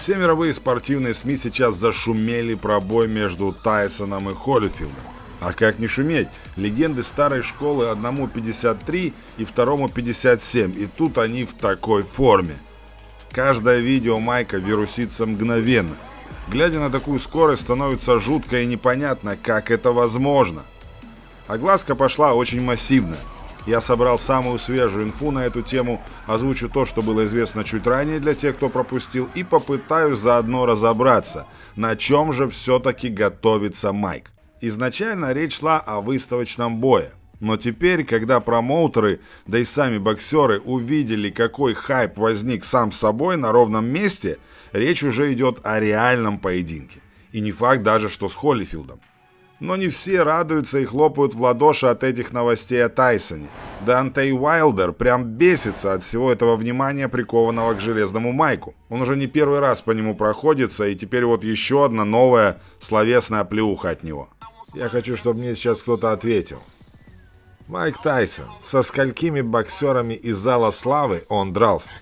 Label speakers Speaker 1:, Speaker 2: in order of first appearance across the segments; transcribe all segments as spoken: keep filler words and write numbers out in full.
Speaker 1: Все мировые спортивные СМИ сейчас зашумели про бой между Тайсоном и Холлифилдом. А как не шуметь? Легенды старой школы одному пятьдесят три и второму пятьдесят семь. И тут они в такой форме. Каждое видео Майка вирусится мгновенно. Глядя на такую скорость, становится жутко и непонятно, как это возможно. Огласка пошла очень массивная. Я собрал самую свежую инфу на эту тему, озвучу то, что было известно чуть ранее для тех, кто пропустил, и попытаюсь заодно разобраться, на чем же все-таки готовится Майк. Изначально речь шла о выставочном бое, но теперь, когда промоутеры, да и сами боксеры увидели, какой хайп возник сам собой на ровном месте, речь уже идет о реальном поединке. И не факт даже, что с Холлифилдом. Но не все радуются и хлопают в ладоши от этих новостей о Тайсоне. Деонтей Уайлдер прям бесится от всего этого внимания, прикованного к железному Майку. Он уже не первый раз по нему проходится, и теперь вот еще одна новая словесная плюха от него. Я хочу, чтобы мне сейчас кто-то ответил. Майк Тайсон, со сколькими боксерами из Зала Славы он дрался?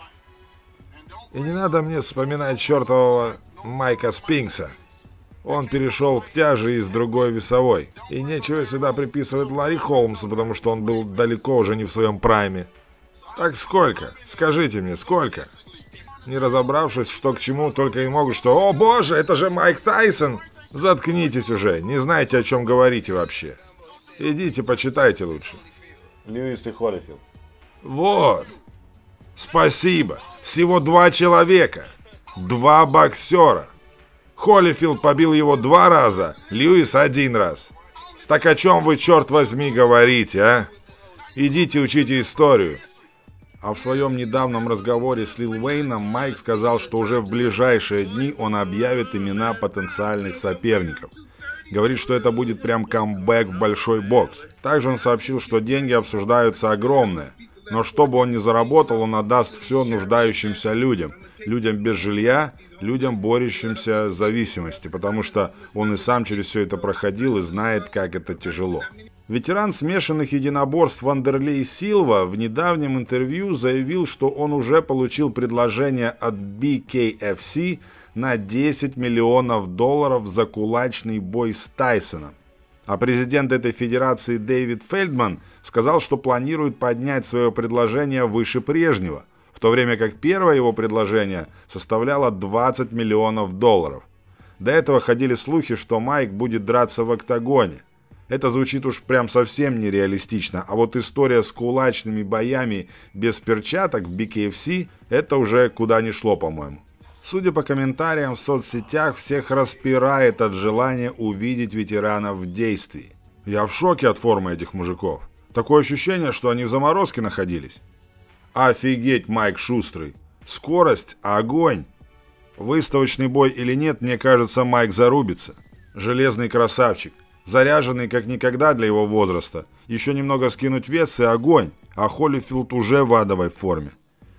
Speaker 1: И не надо мне вспоминать чертового Майка Спинкса. Он перешел в тяжи из другой весовой. И нечего сюда приписывать Ларри Холмсу, потому что он был далеко уже не в своем прайме. Так сколько? Скажите мне, сколько? Не разобравшись, что к чему, только и могут, что «О боже, это же Майк Тайсон!» Заткнитесь уже, не знаете, о чем говорите вообще. Идите, почитайте лучше.
Speaker 2: Льюис и Холлифилд.
Speaker 1: Вот. Спасибо. Всего два человека. Два боксера. Холлифилд побил его два раза, Льюис один раз. Так о чем вы, черт возьми, говорите, а? Идите учите историю. А в своем недавнем разговоре с Лил Уэйном Майк сказал, что уже в ближайшие дни он объявит имена потенциальных соперников. Говорит, что это будет прям камбэк в большой бокс. Также он сообщил, что деньги обсуждаются огромные. Но чтобы он не заработал, он отдаст все нуждающимся людям. Людям без жилья, людям, борющимся с зависимостью, потому что он и сам через все это проходил и знает, как это тяжело. Ветеран смешанных единоборств Вандерлей Силва в недавнем интервью заявил, что он уже получил предложение от би кей эф си на десять миллионов долларов за кулачный бой с Тайсоном. А президент этой федерации Дэвид Фельдман сказал, что планирует поднять свое предложение выше прежнего, в то время как первое его предложение составляло двадцать миллионов долларов. До этого ходили слухи, что Майк будет драться в октагоне. Это звучит уж прям совсем нереалистично, а вот история с кулачными боями без перчаток в би кей эф си – это уже куда ни шло, по-моему. Судя по комментариям в соцсетях, всех распирает от желания увидеть ветеранов в действии. Я в шоке от формы этих мужиков. Такое ощущение, что они в заморозке находились. Офигеть, Майк шустрый. Скорость – огонь. Выставочный бой или нет, мне кажется, Майк зарубится. Железный красавчик. Заряженный как никогда для его возраста. Еще немного скинуть вес и огонь. А Холлифилд уже в адовой форме.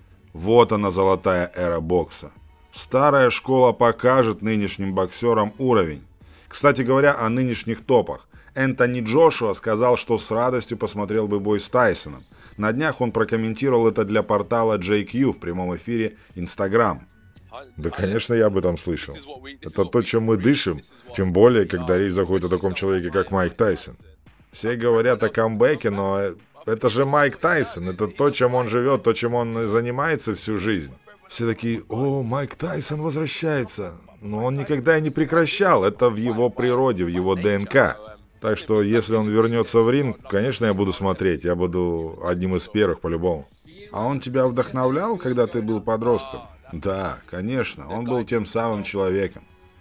Speaker 1: Вот она, золотая эра бокса. Старая школа покажет нынешним боксерам уровень. Кстати говоря, о нынешних топах. Энтони Джошуа сказал, что с радостью посмотрел бы бой с Тайсоном. На днях он прокомментировал это для портала джей кью в прямом эфире Instagram. Да, конечно, я об этом слышал. Это то, чем мы дышим, тем более, когда речь заходит о таком человеке, как Майк Тайсон. Все говорят о камбэке, но это же Майк Тайсон, это то, чем он живет, то, чем он занимается всю жизнь. Все такие: «О, Майк Тайсон возвращается». Но он никогда и не прекращал, это в его природе, в его ДНК. Так что, если он вернется в ринг, конечно, я буду смотреть, я буду одним из первых по-любому. А он тебя вдохновлял, когда ты был подростком? Да, конечно, он был тем самым человеком.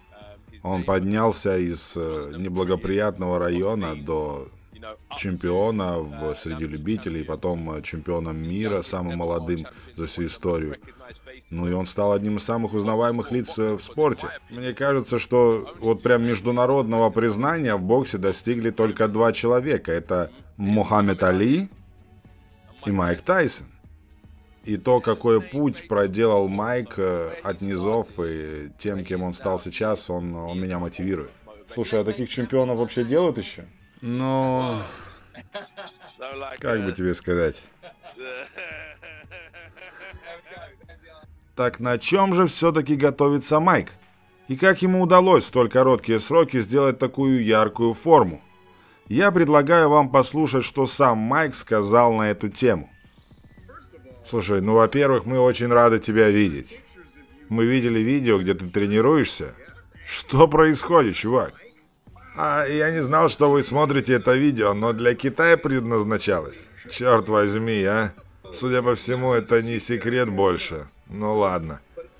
Speaker 1: Он поднялся из э, неблагоприятного района до чемпиона в, среди любителей, потом чемпионом мира, самым молодым за всю историю. Ну и он стал одним из самых узнаваемых лиц в спорте. Мне кажется, что вот прям международного признания в боксе достигли только два человека. Это Мухаммед Али и Майк Тайсон. И то, какой путь проделал Майк от низов и тем, кем он стал сейчас, он, он меня мотивирует. Слушай, а таких чемпионов вообще делают еще? Ну, как бы тебе сказать? Так на чем же все-таки готовится Майк? И как ему удалось в столь короткие сроки сделать такую яркую форму? Я предлагаю вам послушать, что сам Майк сказал на эту тему. Слушай, ну, во-первых, мы очень рады тебя видеть. Мы видели видео, где ты тренируешься. Что происходит, чувак? А я не знал, что вы смотрите это видео, но для Китая предназначалось. Черт возьми, а? Судя по всему, это не секрет больше. Ну ладно.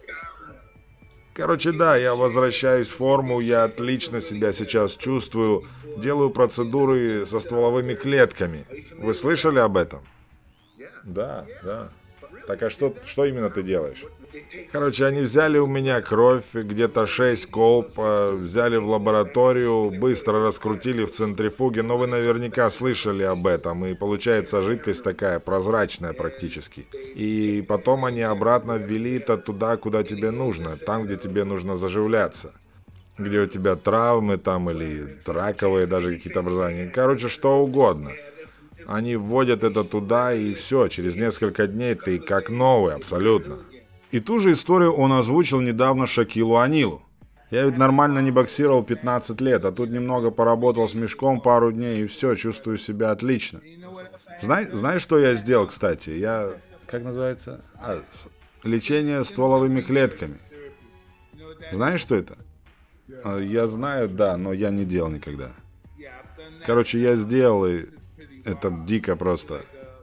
Speaker 1: Короче, да, я возвращаюсь в форму, я отлично себя сейчас чувствую. Делаю процедуры со стволовыми клетками. Вы слышали об этом? Да, да. Так а что, что именно ты делаешь? Короче, они взяли у меня кровь, где-то шесть колб, взяли в лабораторию, быстро раскрутили в центрифуге, но вы наверняка слышали об этом, и получается жидкость такая, прозрачная практически. И потом они обратно ввели это туда, куда тебе нужно, там, где тебе нужно заживляться. Где у тебя травмы там или раковые даже какие-то образования, короче, что угодно. Они вводят это туда, и все, через несколько дней ты как новый, абсолютно. И ту же историю он озвучил недавно Шакилу Анилу. Я ведь нормально не боксировал пятнадцать лет, а тут немного поработал с мешком пару дней, и все, чувствую себя отлично. Знаешь, знаешь, что я сделал, кстати? Я, как называется? А, лечение стволовыми клетками. Знаешь, что это? Я знаю, да, но я не делал никогда. Короче, я сделал, и это дико просто.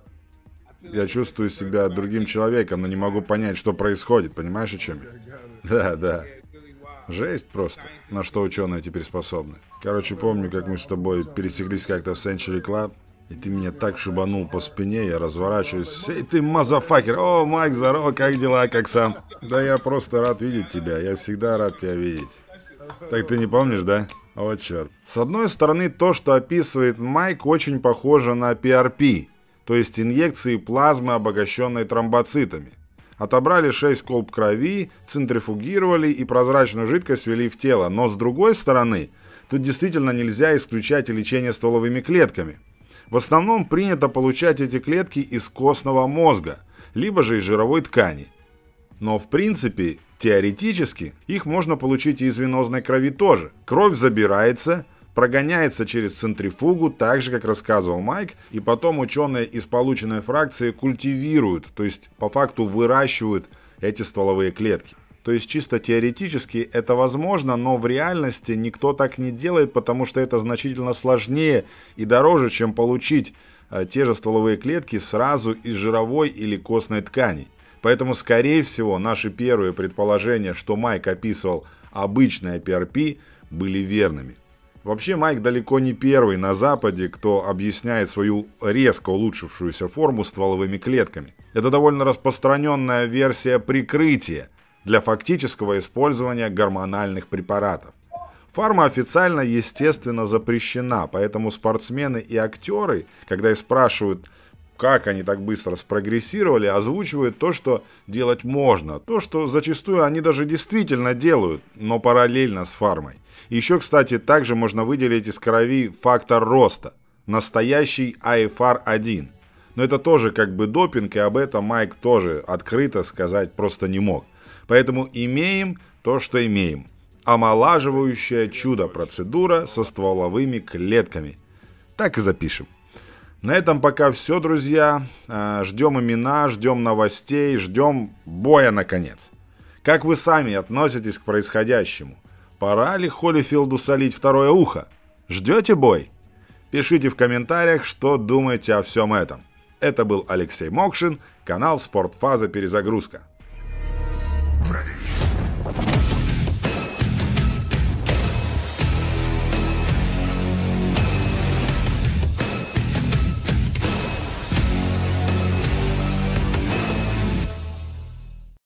Speaker 1: Я чувствую себя другим человеком, но не могу понять, что происходит. Понимаешь, о чем я? Да, да. Жесть просто, на что ученые теперь способны. Короче, помню, как мы с тобой пересеклись как-то в Century Club, и ты меня так шибанул по спине, я разворачиваюсь. Эй, ты мазафакер! О, Майк, здорово, как дела, как сам? Да я просто рад видеть тебя, я всегда рад тебя видеть. Так ты не помнишь, да? Вот черт. С одной стороны, то, что описывает Майк, очень похоже на пи ар пи, то есть инъекции плазмы, обогащенной тромбоцитами. Отобрали шесть колб крови, центрифугировали и прозрачную жидкость ввели в тело. Но с другой стороны, тут действительно нельзя исключать и лечение стволовыми клетками. В основном принято получать эти клетки из костного мозга, либо же из жировой ткани. Но в принципе, теоретически, их можно получить и из венозной крови тоже. Кровь забирается, прогоняется через центрифугу, так же, как рассказывал Майк, и потом ученые из полученной фракции культивируют, то есть по факту выращивают эти стволовые клетки. То есть чисто теоретически это возможно, но в реальности никто так не делает, потому что это значительно сложнее и дороже, чем получить а, те же стволовые клетки сразу из жировой или костной ткани. Поэтому, скорее всего, наши первые предположения, что Майк описывал обычное пи ар пи, были верными. Вообще, Майк далеко не первый на Западе, кто объясняет свою резко улучшившуюся форму стволовыми клетками. Это довольно распространенная версия прикрытия для фактического использования гормональных препаратов. Фарма официально, естественно, запрещена, поэтому спортсмены и актеры, когда их спрашивают, как они так быстро спрогрессировали, озвучивают то, что делать можно, то, что зачастую они даже действительно делают, но параллельно с фармой. Еще, кстати, также можно выделить из крови фактор роста, настоящий эй эф ар один. Но это тоже как бы допинг, и об этом Майк тоже открыто сказать просто не мог. Поэтому имеем то, что имеем. Омолаживающая чудо-процедура со стволовыми клетками. Так и запишем. На этом пока все, друзья. Ждем имена, ждем новостей, ждем боя наконец. Как вы сами относитесь к происходящему? Пора ли Холлифилду солить второе ухо? Ждете бой? Пишите в комментариях, что думаете о всем этом. Это был Алексей Мокшин, канал Спортфаза Перезагрузка.
Speaker 3: Ready.